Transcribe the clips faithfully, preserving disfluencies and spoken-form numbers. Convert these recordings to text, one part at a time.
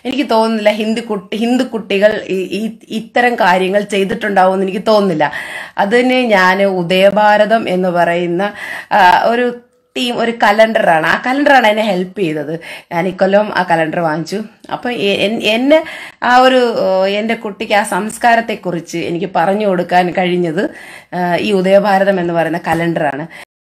എനിക്ക് തോന്നുന്നില്ല ഹിന്ദു കുട്ടി ഹിന്ദു കുട്ടികൾ ഇത്തരം കാര്യങ്ങൾ ചെയ്തിട്ടുണ്ടാവുമെന്ന് എനിക്ക് തോന്നുന്നില്ല. അതിന് ഞാൻ ഉദയഭാരതം എന്ന് പറയുന്ന ഒരു ടീം ഒരു കലണ്ടറാണ്, ആ കലണ്ടറാണ് എന്നെ ഹെൽപ്പ് ചെയ്തത്. ഞാൻ ഇക്കൊല്ലം ആ കലണ്ടർ വാങ്ങിച്ചു. അപ്പം എന്നെ ആ ഒരു എൻ്റെ കുട്ടിക്ക് ആ സംസ്കാരത്തെക്കുറിച്ച് എനിക്ക് പറഞ്ഞു കൊടുക്കാൻ കഴിഞ്ഞത് ഈ ഉദയഭാരതം എന്ന് പറയുന്ന കലണ്ടറാണ്.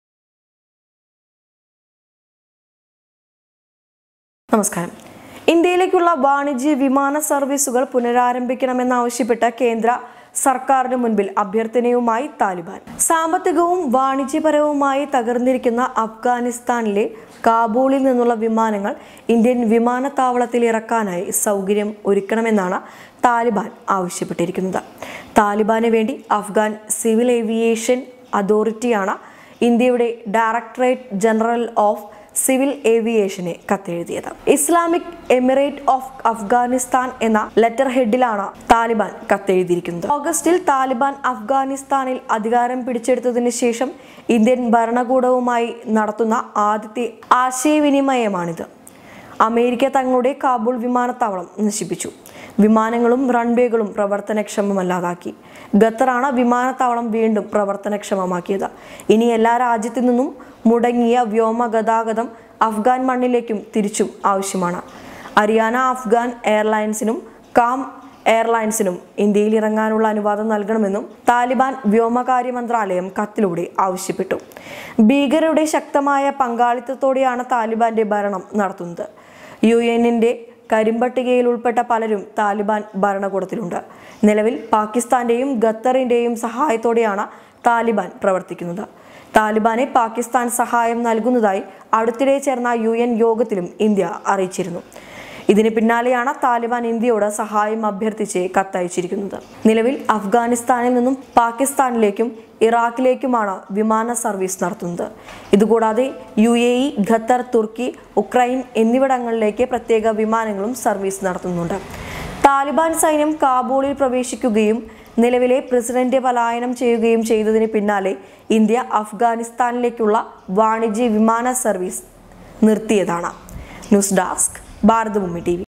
നമസ്കാരം. ഇന്ത്യയിലേക്കുള്ള വാണിജ്യ വിമാന സർവീസുകൾ പുനരാരംഭിക്കണമെന്നാവശ്യപ്പെട്ട കേന്ദ്ര സർക്കാരിന് മുൻപിൽ അഭ്യർത്ഥനയുമായി താലിബാൻ. സാമ്പത്തികവും വാണിജ്യപരവുമായി തകർന്നിരിക്കുന്ന അഫ്ഗാനിസ്ഥാനിലെ കാബൂളിൽ നിന്നുള്ള വിമാനങ്ങൾ ഇന്ത്യൻ വിമാനത്താവളത്തിൽ ഇറക്കാനായി സൗകര്യം ഒരുക്കണമെന്നാണ് താലിബാൻ ആവശ്യപ്പെട്ടിരിക്കുന്നത്. താലിബാന് വേണ്ടി അഫ്ഗാൻ സിവിൽ ഏവിയേഷൻ അതോറിറ്റിയാണ് ഇന്ത്യയുടെ ഡയറക്ടറേറ്റ് ജനറൽ ഓഫ് സിവിൽ ഏവിയേഷനെ കത്തെഴുതിയത്. ഇസ്ലാമിക് എമിറേറ്റ് ഓഫ് അഫ്ഗാനിസ്ഥാൻ എന്ന ലെറ്റർ ഹെഡിലാണ് താലിബാൻ കത്തെഴുതിയിരിക്കുന്നത്. ഓഗസ്റ്റിൽ താലിബാൻ അഫ്ഗാനിസ്ഥാനിൽ അധികാരം പിടിച്ചെടുത്തതിന് ശേഷം ഇന്ത്യൻ ഭരണകൂടവുമായി നടത്തുന്ന ആദ്യത്തെ ആശയവിനിമയമാണിത്. അമേരിക്ക തങ്ങളുടെ കാബൂൾ വിമാനത്താവളം നശിപ്പിച്ചു. വിമാനങ്ങളും റൺവേകളും പ്രവർത്തനക്ഷമമല്ലാതാക്കി. ഖത്തറാണ് വിമാനത്താവളം വീണ്ടും പ്രവർത്തനക്ഷമമാക്കിയത്. ഇനി എല്ലാ രാജ്യത്തു നിന്നും മുടങ്ങിയ വ്യോമ ഗതാഗതം അഫ്ഗാൻ മണ്ണിലേക്കും തിരിച്ചും ആവശ്യമാണ്. ഹരിയാന അഫ്ഗാൻ എയർലൈൻസിനും കാം എയർലൈൻസിനും ഇന്ത്യയിൽ ഇറങ്ങാനുള്ള അനുവാദം നൽകണമെന്നും താലിബാൻ വ്യോമകാര്യ മന്ത്രാലയം കത്തിലൂടെ ആവശ്യപ്പെട്ടു. ഭീകരരുടെ ശക്തമായ പങ്കാളിത്തത്തോടെയാണ് താലിബാന്റെ ഭരണം നടത്തുന്നത്. യു എന്നിന്റെ കരിമ്പട്ടികയിൽ ഉൾപ്പെട്ട പലരും താലിബാൻ ഭരണകൂടത്തിലുണ്ട്. നിലവിൽ പാകിസ്ഥാന്റെയും ഖത്തറിന്റെയും സഹായത്തോടെയാണ് താലിബാൻ പ്രവർത്തിക്കുന്നത്. താലിബാനെ പാകിസ്ഥാൻ സഹായം നൽകുന്നതായി അടുത്തിടെ ചേർന്ന യു എൻ യോഗത്തിലും ഇന്ത്യ അറിയിച്ചിരുന്നു. ഇതിന് പിന്നാലെയാണ് താലിബാൻ ഇന്ത്യയോട് സഹായം അഭ്യർത്ഥിച്ച് കത്തയച്ചിരിക്കുന്നത്. നിലവിൽ അഫ്ഗാനിസ്ഥാനിൽ നിന്നും പാകിസ്ഥാനിലേക്കും ഇറാഖിലേക്കുമാണ് വിമാന സർവീസ് നടത്തുന്നത്. ഇതുകൂടാതെ യു എ ഇ, ഖത്തർ, തുർക്കി, ഉക്രൈൻ എന്നിവിടങ്ങളിലേക്ക് പ്രത്യേക വിമാനങ്ങളും സർവീസ് നടത്തുന്നുണ്ട്. താലിബാൻ സൈന്യം കാബൂളിൽ പ്രവേശിക്കുകയും നിലവിലെ പ്രസിഡന്റ് പലായനം ചെയ്യുകയും ചെയ്തതിന് പിന്നാലെ ഇന്ത്യ അഫ്ഗാനിസ്ഥാനിലേക്കുള്ള വാണിജ്യ വിമാന സർവീസ് നിർത്തിയതാണ്. News desk Bharathabhoomi T V.